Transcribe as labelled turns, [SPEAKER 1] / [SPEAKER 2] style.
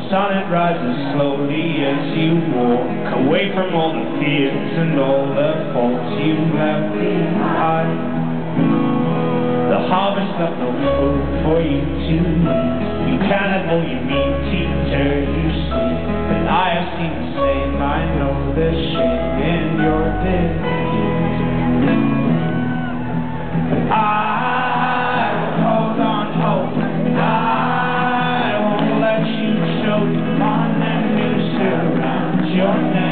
[SPEAKER 1] sun, it rises slowly as you walk away from all the fears and all the faults you left behind. The harvest left no food for you to eat. You can't have all you need to turn you sleep. But I have seen the same, I know the shame in your defeat. But I will hold on hope. I won't let you choke on enemies around your neck.